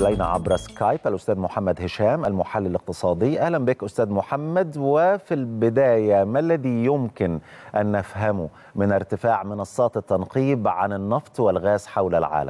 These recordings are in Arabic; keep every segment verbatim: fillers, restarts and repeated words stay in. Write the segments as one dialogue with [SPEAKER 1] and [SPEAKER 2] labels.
[SPEAKER 1] إلينا عبر سكايب الأستاذ محمد هشام المحلل الاقتصادي. أهلا بك أستاذ محمد. وفي البداية ما الذي يمكن أن نفهمه من ارتفاع منصات التنقيب عن النفط والغاز حول العالم؟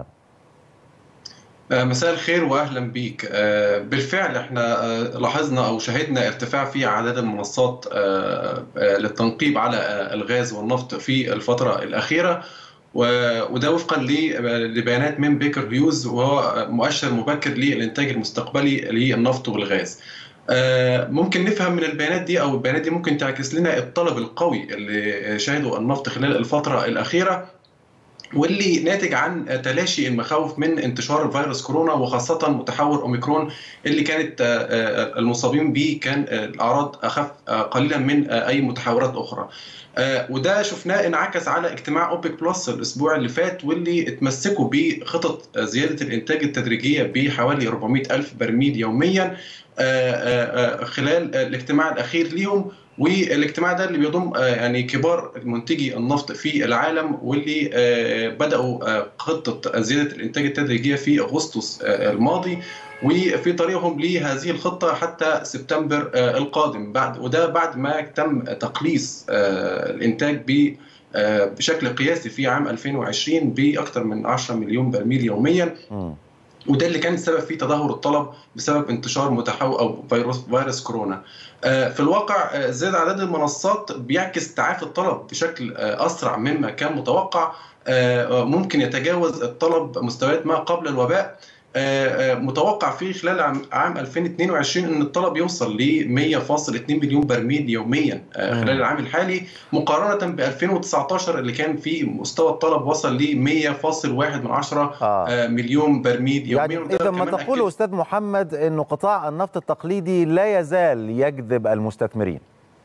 [SPEAKER 2] مساء الخير واهلا بيك. بالفعل احنا لاحظنا او شهدنا ارتفاع في عدد المنصات للتنقيب على الغاز والنفط في الفتره الاخيره، وده وفقا لبيانات من بيكر هيوز، وهو مؤشر مبكر للانتاج المستقبلي للنفط والغاز. ممكن نفهم من البيانات دي او البيانات دي ممكن تعكس لنا الطلب القوي اللي شهده النفط خلال الفتره الاخيره، واللي ناتج عن تلاشي المخاوف من انتشار فيروس كورونا، وخاصة متحور أوميكرون اللي كانت المصابين به كان الأعراض أخف قليلا من أي متحورات أخرى. وده شفناه انعكس على اجتماع أوبك بلس الأسبوع اللي فات، واللي اتمسكوا بخطط زيادة الإنتاج التدريجية بحوالي أربعمائة ألف برميل يوميا خلال الاجتماع الأخير ليهم. والاجتماع ده اللي بيضم يعني كبار منتجي النفط في العالم، واللي بدأوا خطة زيادة الإنتاج التدريجية في أغسطس الماضي، وفي طريقهم لهذه الخطة حتى سبتمبر القادم، بعد وده بعد ما تم تقليص الإنتاج بشكل قياسي في عام ألفين وعشرين بأكثر من عشرة مليون برميل يوميا. وده اللي كان السبب في تدهور الطلب بسبب انتشار متحور او فيروس فيروس كورونا. في الواقع زاد عدد المنصات بيعكس تعافي الطلب بشكل اسرع مما كان متوقع، ممكن يتجاوز الطلب مستويات ما قبل الوباء. متوقع في خلال عام ألفين واثنين وعشرين ان الطلب يوصل ل مئة فاصلة اثنين مليون برميل يوميا خلال العام الحالي، مقارنه ب ألفين وتسعة عشر اللي كان في مستوى الطلب وصل ل مئة فاصلة واحد مليون برميل يوميا.
[SPEAKER 1] يعني اذا ما تقوله استاذ محمد انه قطاع النفط التقليدي لا يزال يجذب المستثمرين.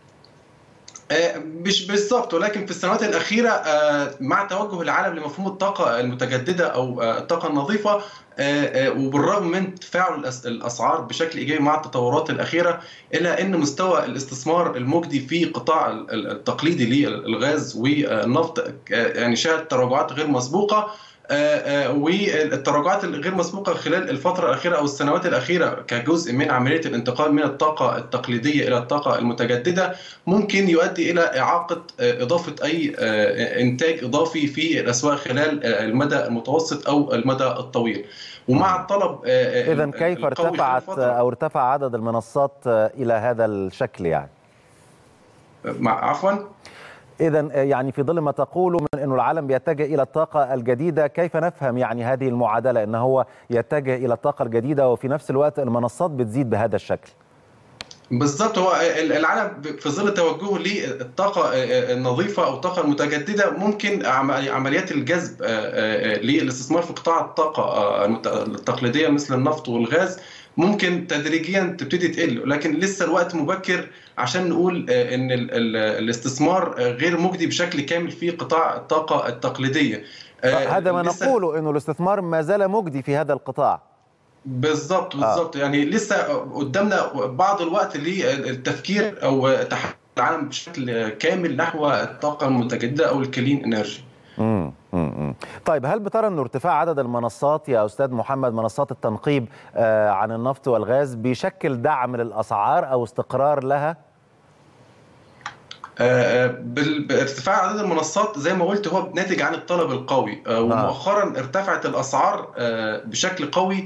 [SPEAKER 2] مش بالضبط، ولكن في السنوات الأخيرة مع توجه العالم لمفهوم الطاقة المتجددة أو الطاقة النظيفة، وبالرغم من تفاعل الأسعار بشكل إيجابي مع التطورات الأخيرة، إلا أن مستوى الاستثمار المجدي في قطاع التقليدي للغاز والنفط يعني شهد تراجعات غير مسبوقة. والتراجعات الغير مسبوقه خلال الفتره الاخيره او السنوات الاخيره كجزء من عمليه الانتقال من الطاقه التقليديه الى الطاقه المتجدده ممكن يؤدي الى اعاقه اضافه اي انتاج اضافي في الاسواق خلال المدى المتوسط او المدى الطويل. ومع الطلب
[SPEAKER 1] اذا كيف ارتفعت او ارتفع عدد المنصات الى هذا الشكل؟ يعني
[SPEAKER 2] مع عفوا
[SPEAKER 1] إذا يعني في ظل ما تقوله من أنه العالم بيتجه إلى الطاقة الجديدة، كيف نفهم يعني هذه المعادلة أنه هو يتجه إلى الطاقة الجديدة وفي نفس الوقت المنصات بتزيد بهذا الشكل؟
[SPEAKER 2] بالضبط، هو العالم في ظل توجهه للطاقة النظيفة أو الطاقة المتجددة ممكن عمليات الجذب للاستثمار في قطاع الطاقة التقليدية مثل النفط والغاز ممكن تدريجيا تبتدي تقل، لكن لسه الوقت مبكر عشان نقول ان الاستثمار غير مجدي بشكل كامل في قطاع الطاقة التقليدية.
[SPEAKER 1] هذا ما نقوله انه الاستثمار ما زال مجدي في هذا القطاع.
[SPEAKER 2] بالضبط بالضبط، آه. يعني لسه قدامنا بعض الوقت للتفكير او تحول العالم بشكل كامل نحو الطاقة المتجددة او الكلين انرجي.
[SPEAKER 1] امم امم طيب، هل بترى انه ارتفاع عدد المنصات يا استاذ محمد، منصات التنقيب آه عن النفط والغاز، بيشكل دعم للاسعار او استقرار لها؟
[SPEAKER 2] بارتفاع عدد المنصات زي ما قلت هو ناتج عن الطلب القوي، ومؤخرا ارتفعت الاسعار بشكل قوي،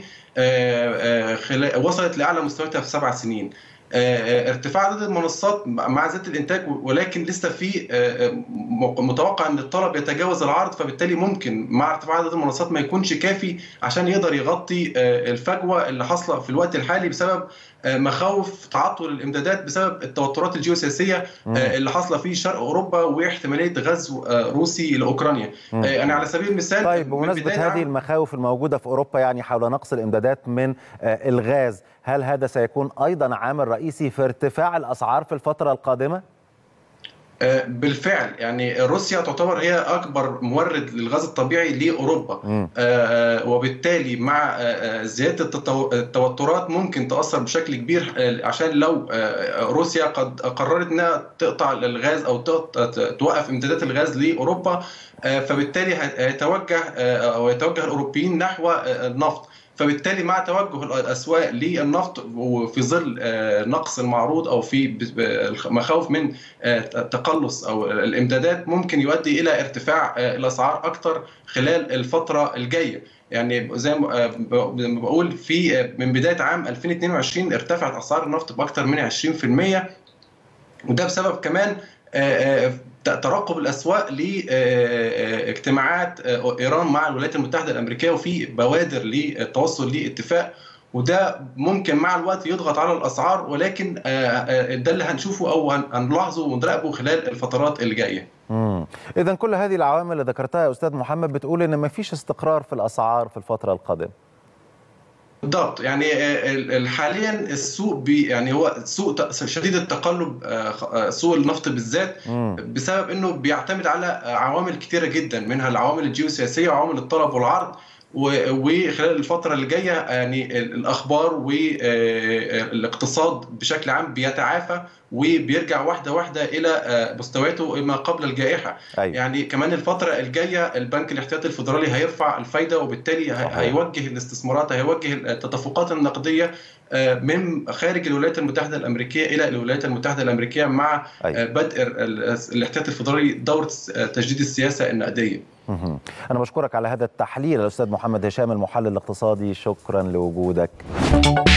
[SPEAKER 2] وصلت لاعلى مستوياتها في سبع سنين. ارتفاع عدد المنصات مع زياده الانتاج، ولكن لسه في متوقع ان الطلب يتجاوز العرض، فبالتالي ممكن مع ارتفاع عدد المنصات ما يكونش كافي عشان يقدر يغطي الفجوه اللي حاصله في الوقت الحالي بسبب مخاوف تعطل الامدادات بسبب التوترات الجيوسياسيه اللي حاصله في شرق اوروبا واحتماليه غزو روسي لاوكرانيا. يعني على سبيل المثال،
[SPEAKER 1] طيب بمناسبه هذه المخاوف الموجوده في اوروبا يعني حول نقص الامدادات من الغاز، هل هذا سيكون ايضا عامل رئيسي في ارتفاع الاسعار في الفتره القادمه؟
[SPEAKER 2] بالفعل، يعني روسيا تعتبر هي أكبر مورد للغاز الطبيعي لأوروبا، م. وبالتالي مع زيادة التوترات ممكن تأثر بشكل كبير، عشان لو روسيا قد قررت أنها تقطع الغاز أو توقف امدادات الغاز لأوروبا، فبالتالي هيتوجه أو يتوجه الأوروبيين نحو النفط. فبالتالي مع توجه الاسواق للنفط وفي ظل نقص المعروض او في مخاوف من تقلص او الامدادات ممكن يؤدي الى ارتفاع الاسعار اكثر خلال الفتره الجايه. يعني زي ما بقول في من بدايه عام ألفين واثنين وعشرين ارتفعت اسعار النفط باكثر من عشرين بالمئة، وده بسبب كمان ترقب الاسواق لاجتماعات ايران مع الولايات المتحده الامريكيه وفي بوادر للتوصل لاتفاق، وده ممكن مع الوقت يضغط على الاسعار، ولكن ده اللي هنشوفه او هنلاحظه ونراقبه خلال الفترات اللي جايه.
[SPEAKER 1] امم اذا كل هذه العوامل اللي ذكرتها يا استاذ محمد بتقول ان ما فيش استقرار في الاسعار في الفتره القادمه.
[SPEAKER 2] بالضبط، يعني حاليا السوق بي يعني هو سوق شديد التقلب، سوق النفط بالذات، بسبب انه بيعتمد على عوامل كثيره جدا، منها العوامل الجيوسياسيه وعوامل الطلب والعرض، وخلال الفتره اللي جايه يعني الاخبار والاقتصاد بشكل عام بيتعافى وبيرجع واحده واحده الى مستوياته ما قبل الجائحه. أيوة. يعني كمان الفتره الجايه البنك الاحتياطي الفيدرالي هيرفع الفايده، وبالتالي صحيح. هيوجه الاستثمارات، هيوجه التدفقات النقديه من خارج الولايات المتحده الامريكيه الى الولايات المتحده الامريكيه مع أيوة. بدء الاحتياطي الفيدرالي دوره تجديد السياسه النقديه.
[SPEAKER 1] أنا بشكرك على هذا التحليل الأستاذ محمد هشام المحلل الاقتصادي، شكرا لوجودك.